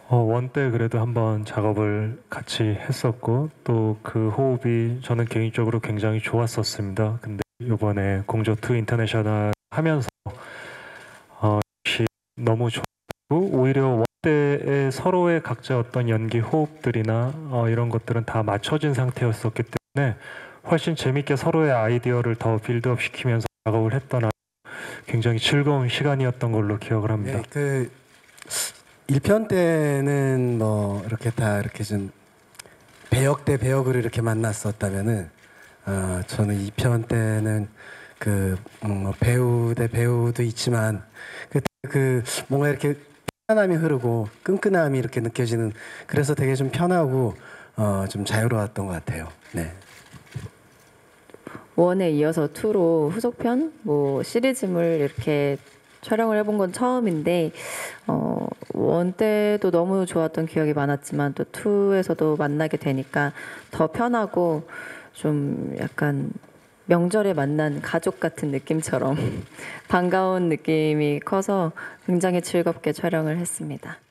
원 때 그래도 한번 작업을 같이 했었고 또 그 호흡이 저는 개인적으로 굉장히 좋았었습니다. 근데 이번에 공조 2 인터내셔널 하면서 역시 너무 좋고 오히려 원 때의 서로의 각자 어떤 연기 호흡들이나 이런 것들은 다 맞춰진 상태였었기 때문에 훨씬 재밌게 서로의 아이디어를 더 빌드업 시키면서 작업을 했던 굉장히 즐거운 시간이었던 걸로 기억을 합니다. 네, 그 1편 때는 뭐 이렇게 다 이렇게 좀 배역 대 배역으로 이렇게 만났었다면은 저는 2편 때는 뭐 배우 대 배우도 있지만 그 뭔가 이렇게 편안함이 흐르고 끈끈함이 이렇게 느껴지는, 그래서 되게 좀 편하고 좀 자유로웠던 것 같아요. 네. 원에 이어서 2로 후속편 뭐 시리즈물 이렇게 촬영을 해본 건 처음인데 원 때도 너무 좋았던 기억이 많았지만 또 2에서도 만나게 되니까 더 편하고 좀 약간 명절에 만난 가족 같은 느낌처럼 반가운 느낌이 커서 굉장히 즐겁게 촬영을 했습니다.